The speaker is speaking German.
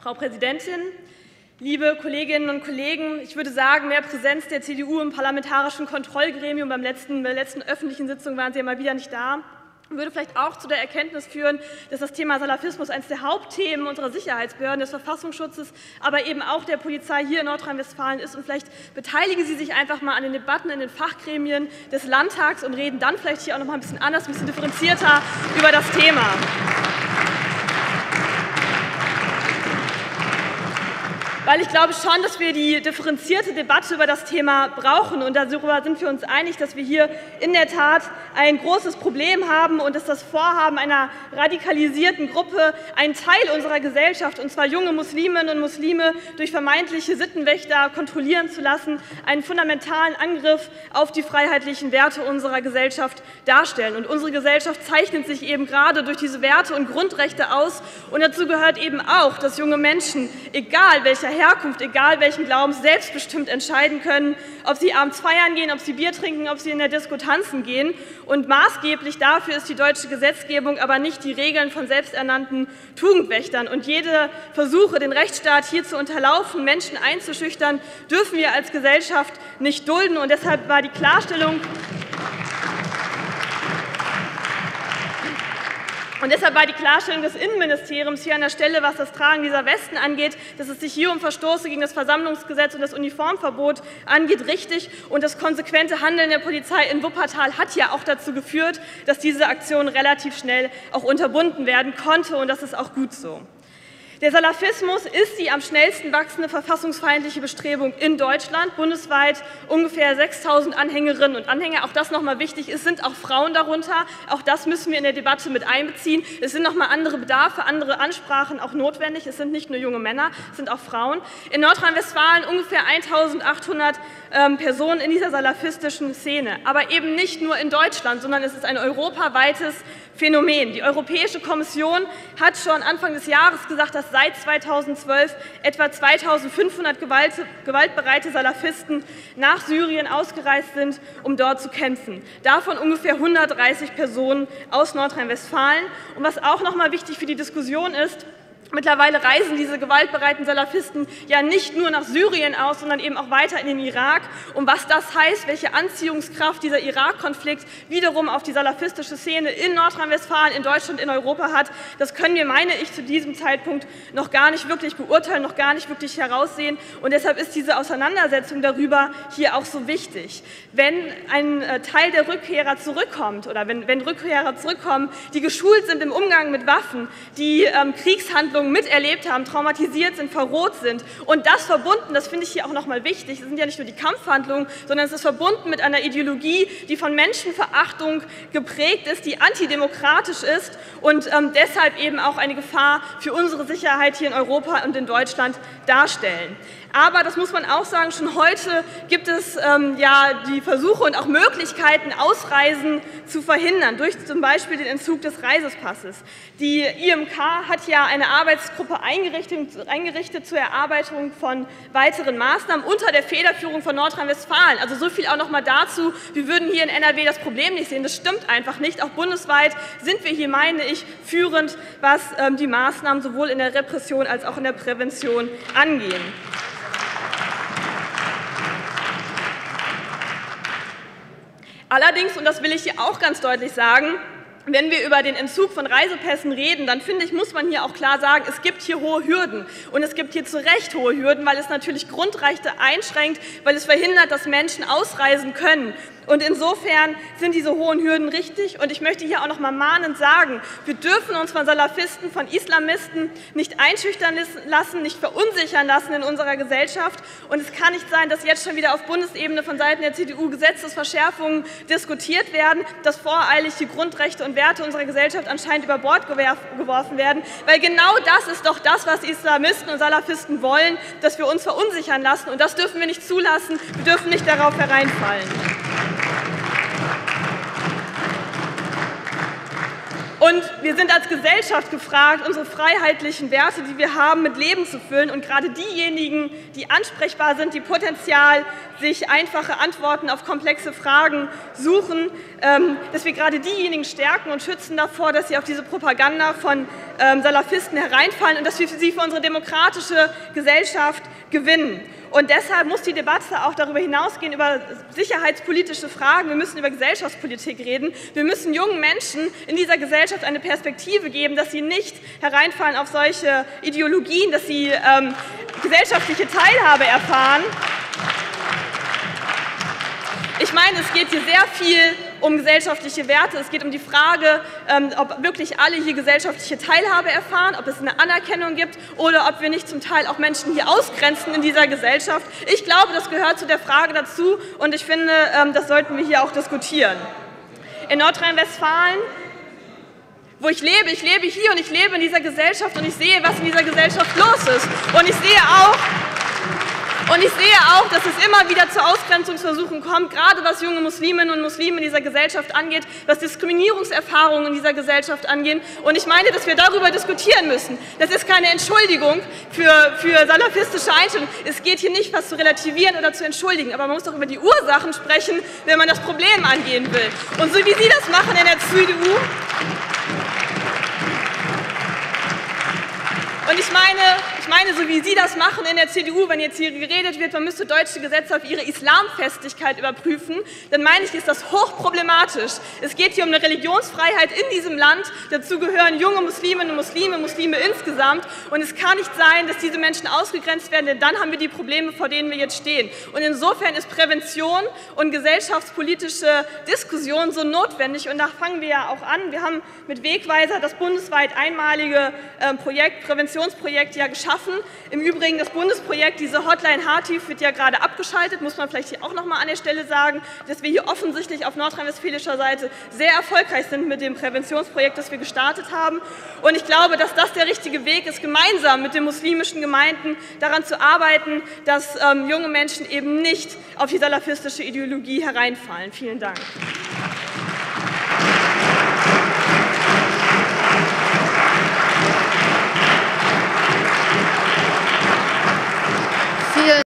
Frau Präsidentin, liebe Kolleginnen und Kollegen! Ich würde sagen, mehr Präsenz der CDU im Parlamentarischen Kontrollgremium. Bei der letzten öffentlichen Sitzung waren Sie ja mal wieder nicht da. Würde vielleicht auch zu der Erkenntnis führen, dass das Thema Salafismus eines der Hauptthemen unserer Sicherheitsbehörden, des Verfassungsschutzes, aber eben auch der Polizei hier in Nordrhein-Westfalen ist. Und vielleicht beteiligen Sie sich einfach mal an den Debatten in den Fachgremien des Landtags und reden dann vielleicht hier auch noch mal ein bisschen anders, ein bisschen differenzierter über das Thema. Weil ich glaube schon, dass wir die differenzierte Debatte über das Thema brauchen. Und darüber sind wir uns einig, dass wir hier in der Tat ein großes Problem haben und dass das Vorhaben einer radikalisierten Gruppe einen Teil unserer Gesellschaft, und zwar junge Musliminnen und Muslime, durch vermeintliche Sittenwächter kontrollieren zu lassen, einen fundamentalen Angriff auf die freiheitlichen Werte unserer Gesellschaft darstellen. Und unsere Gesellschaft zeichnet sich eben gerade durch diese Werte und Grundrechte aus. Und dazu gehört eben auch, dass junge Menschen, egal welcher Herkunft, egal welchen Glaubens, selbstbestimmt entscheiden können, ob sie abends feiern gehen, ob sie Bier trinken, ob sie in der Disco tanzen gehen. Und maßgeblich dafür ist die deutsche Gesetzgebung, aber nicht die Regeln von selbsternannten Tugendwächtern. Und jede Versuche, den Rechtsstaat hier zu unterlaufen, Menschen einzuschüchtern, dürfen wir als Gesellschaft nicht dulden. Und deshalb war die Klarstellung des Innenministeriums hier an der Stelle, was das Tragen dieser Westen angeht, dass es sich hier um Verstoße gegen das Versammlungsgesetz und das Uniformverbot angeht, richtig. Und das konsequente Handeln der Polizei in Wuppertal hat ja auch dazu geführt, dass diese Aktion relativ schnell auch unterbunden werden konnte. Und das ist auch gut so. Der Salafismus ist die am schnellsten wachsende verfassungsfeindliche Bestrebung in Deutschland. Bundesweit ungefähr 6.000 Anhängerinnen und Anhänger. Auch das nochmal wichtig. Es sind auch Frauen darunter. Auch das müssen wir in der Debatte mit einbeziehen. Es sind nochmal andere Bedarfe, andere Ansprachen auch notwendig. Es sind nicht nur junge Männer, es sind auch Frauen. In Nordrhein-Westfalen ungefähr 1.800 Personen in dieser salafistischen Szene. Aber eben nicht nur in Deutschland, sondern es ist ein europaweites Phänomen. Die Europäische Kommission hat schon Anfang des Jahres gesagt, dass seit 2012 etwa 2.500 gewaltbereite Salafisten nach Syrien ausgereist sind, um dort zu kämpfen. Davon ungefähr 130 Personen aus Nordrhein-Westfalen. Und was auch noch mal wichtig für die Diskussion ist: Mittlerweile reisen diese gewaltbereiten Salafisten ja nicht nur nach Syrien aus, sondern eben auch weiter in den Irak. Und was das heißt, welche Anziehungskraft dieser Irak-Konflikt wiederum auf die salafistische Szene in Nordrhein-Westfalen, in Deutschland, in Europa hat, das können wir, meine ich, zu diesem Zeitpunkt noch gar nicht wirklich beurteilen, noch gar nicht wirklich heraussehen. Und deshalb ist diese Auseinandersetzung darüber hier auch so wichtig. Wenn ein Teil der Rückkehrer zurückkommt oder wenn Rückkehrer zurückkommen, die geschult sind im Umgang mit Waffen, die Kriegshandlungen miterlebt haben, traumatisiert sind, verroht sind. Und das verbunden, das finde ich hier auch noch mal wichtig, es sind ja nicht nur die Kampfhandlungen, sondern es ist verbunden mit einer Ideologie, die von Menschenverachtung geprägt ist, die antidemokratisch ist und deshalb eben auch eine Gefahr für unsere Sicherheit hier in Europa und in Deutschland darstellen. Aber, das muss man auch sagen, schon heute gibt es die Versuche und auch Möglichkeiten, Ausreisen zu verhindern, durch zum Beispiel den Entzug des Reisepasses. Die IMK hat ja eine Arbeitsgruppe eingerichtet zur Erarbeitung von weiteren Maßnahmen unter der Federführung von Nordrhein-Westfalen. Also so viel auch noch mal dazu, wir würden hier in NRW das Problem nicht sehen. Das stimmt einfach nicht. Auch bundesweit sind wir hier, meine ich, führend, was die Maßnahmen sowohl in der Repression als auch in der Prävention angehen. Allerdings, und das will ich hier auch ganz deutlich sagen, wenn wir über den Entzug von Reisepässen reden, dann finde ich, muss man hier auch klar sagen, es gibt hier hohe Hürden. Und es gibt hier zu Recht hohe Hürden, weil es natürlich Grundrechte einschränkt, weil es verhindert, dass Menschen ausreisen können. Und insofern sind diese hohen Hürden richtig. Und ich möchte hier auch noch mal mahnend sagen, wir dürfen uns von Salafisten, von Islamisten nicht einschüchtern lassen, nicht verunsichern lassen in unserer Gesellschaft. Und es kann nicht sein, dass jetzt schon wieder auf Bundesebene von Seiten der CDU Gesetzesverschärfungen diskutiert werden, dass voreilig die Grundrechte und Werte unserer Gesellschaft anscheinend über Bord geworfen werden. Weil genau das ist doch das, was Islamisten und Salafisten wollen, dass wir uns verunsichern lassen. Und das dürfen wir nicht zulassen. Wir dürfen nicht darauf hereinfallen. Und wir sind als Gesellschaft gefragt, unsere freiheitlichen Werte, die wir haben, mit Leben zu füllen. Und gerade diejenigen, die ansprechbar sind, die Potenzial sich einfache Antworten auf komplexe Fragen suchen, dass wir gerade diejenigen stärken und schützen davor, dass sie auf diese Propaganda von Salafisten hereinfallen und dass wir sie für unsere demokratische Gesellschaft gewinnen. Und deshalb muss die Debatte auch darüber hinausgehen, über sicherheitspolitische Fragen. Wir müssen über Gesellschaftspolitik reden. Wir müssen jungen Menschen in dieser Gesellschaft eine Perspektive geben, dass sie nicht hereinfallen auf solche Ideologien, dass sie gesellschaftliche Teilhabe erfahren. Ich meine, es geht hier sehr viel um gesellschaftliche Werte. Es geht um die Frage, ob wirklich alle hier gesellschaftliche Teilhabe erfahren, ob es eine Anerkennung gibt oder ob wir nicht zum Teil auch Menschen hier ausgrenzen in dieser Gesellschaft. Ich glaube, das gehört zu der Frage dazu und ich finde, das sollten wir hier auch diskutieren. In Nordrhein-Westfalen, wo ich lebe hier und ich lebe in dieser Gesellschaft und ich sehe, was in dieser Gesellschaft los ist. Und ich sehe auch, dass es immer wieder zu Ausgrenzungsversuchen kommt, gerade was junge Musliminnen und Muslime in dieser Gesellschaft angeht, was Diskriminierungserfahrungen in dieser Gesellschaft angeht. Und ich meine, dass wir darüber diskutieren müssen. Das ist keine Entschuldigung für salafistische Einstellungen. Es geht hier nicht, was zu relativieren oder zu entschuldigen, aber man muss doch über die Ursachen sprechen, wenn man das Problem angehen will. Und so wie Sie das machen in der CDU, und ich meine, so wie Sie das machen in der CDU, wenn jetzt hier geredet wird, man müsste deutsche Gesetze auf ihre Islamfestigkeit überprüfen, dann meine ich, ist das hochproblematisch. Es geht hier um eine Religionsfreiheit in diesem Land. Dazu gehören junge Musliminnen und Muslime insgesamt. Und es kann nicht sein, dass diese Menschen ausgegrenzt werden, denn dann haben wir die Probleme, vor denen wir jetzt stehen. Und insofern ist Prävention und gesellschaftspolitische Diskussion so notwendig. Und da fangen wir ja auch an. Wir haben mit Wegweiser das bundesweit einmalige Präventionsprojekt ja geschaffen. Im Übrigen das Bundesprojekt, diese Hotline Hatif, wird ja gerade abgeschaltet, muss man vielleicht hier auch noch mal an der Stelle sagen, dass wir hier offensichtlich auf nordrhein-westfälischer Seite sehr erfolgreich sind mit dem Präventionsprojekt, das wir gestartet haben. Und ich glaube, dass das der richtige Weg ist, gemeinsam mit den muslimischen Gemeinden daran zu arbeiten, dass junge Menschen eben nicht auf die salafistische Ideologie hereinfallen. Vielen Dank.